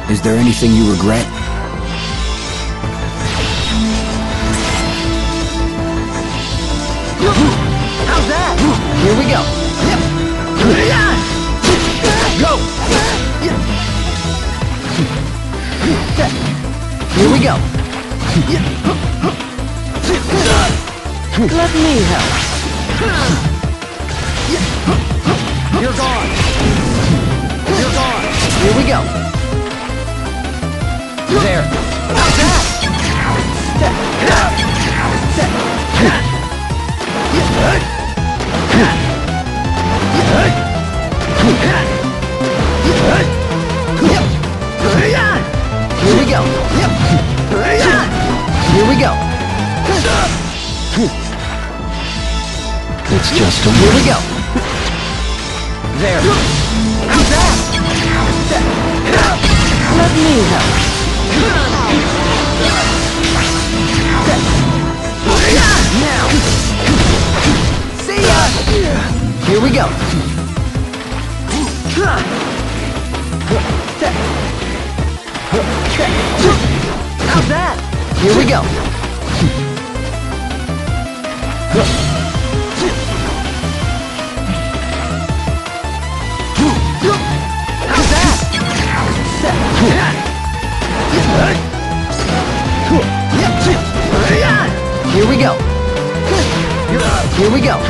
Is there anything you regret? How's that? Here we go. Go! Here we go. Let me help. You're gone. You're gone. Here we go. There. How's that? Here we go. Here we go. It's just a Here we go. There. How's that? Let me help. Now. See ya. Here we go. How's that? Here we go. How's that? Here we go. Here we go.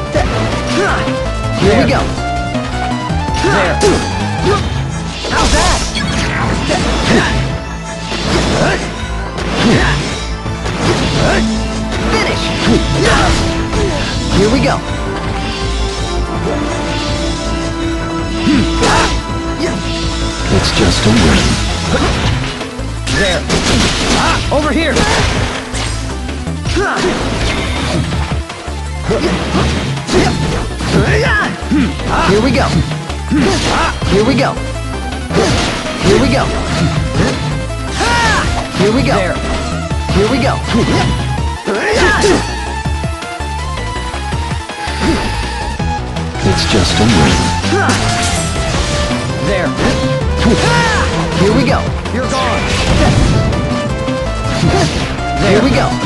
Here we go. There. How's that? Finish. Here we go. It's just a win. There. Over here. Here we go. Here we go. Here we go. Here we go. There. Here we go. It's just a win. There. Here we go. You're gone. Here we go.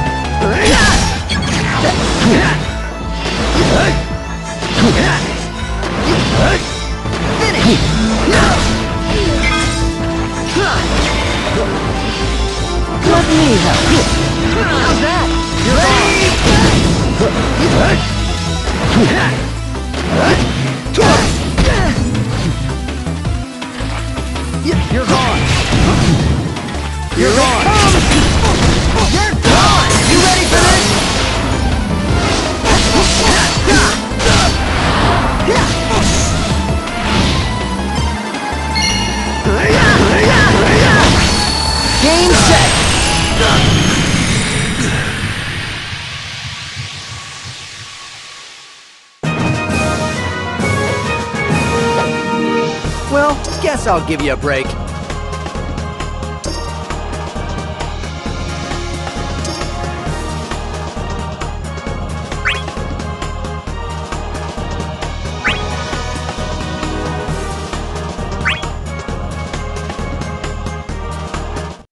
Finish. Let me help. How's that? You're You're gone. You're gone. You're gone. You ready for this? Game set. Well, guess I'll give you a break.